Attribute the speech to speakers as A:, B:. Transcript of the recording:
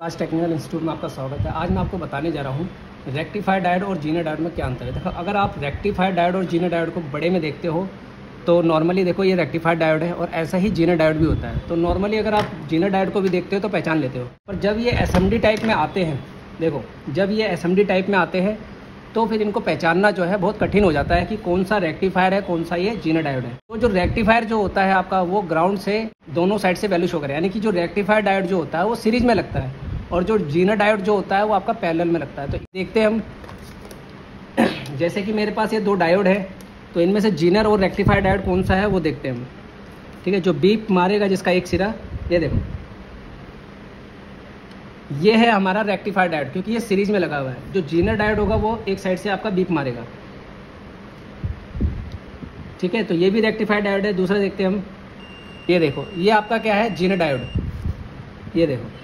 A: आज technical institute में आपका स्वागत है। आज मैं आपको बताने जा रहा हूँ रेक्टिफायर डायोड और जीनर डायोड में क्या अंतर है। देखो, अगर आप रेक्टिफायर डायोड और जीनर डायोड को बड़े में देखते हो तो नॉर्मली देखो ये रेक्टिफायर डायोड है और ऐसा ही जीनर डायोड भी होता है। तो नॉर्मली अगर आप जीनर डायोड को भी देखते हो तो पहचान लेते हो, पर जब ये एसएमडी टाइप में आते हैं, देखो जब ये एसएमडी टाइप में आते हैं तो फिर इनको पहचानना जो है बहुत कठिन हो जाता है कि कौन सा रेक्टिफायर है, कौन सा ये जीनर डायोड है। तो जो रेक्टिफायर जो होता है आपका, वो ग्राउंड से दोनों साइड से वैल्यू शो करे, यानी कि जो रेक्टिफायर डायोड जो होता है वो सीरीज में लगता है और जो जीनर डायोड जो होता है वो आपका पैरेलल में लगता है। तो देखते हैं हम, जैसे कि मेरे पास ये दो डायोड है, तो इनमें से जीनर और रेक्टिफायर डायोड कौन सा है वो देखते हैं हम। ठीक है, जो बीप मारेगा जिसका एक सिरा, ये देखो ये है हमारा रेक्टिफायर डायोड, क्योंकि ये सीरीज में लगा हुआ है। जो जीनर डायोड होगा वो एक साइड से आपका बीप मारेगा। ठीक है, तो ये भी रेक्टिफायर डायोड है। दूसरा देखते हैं हम, ये देखो ये आपका क्या है, जीनर डायोड। ये देखो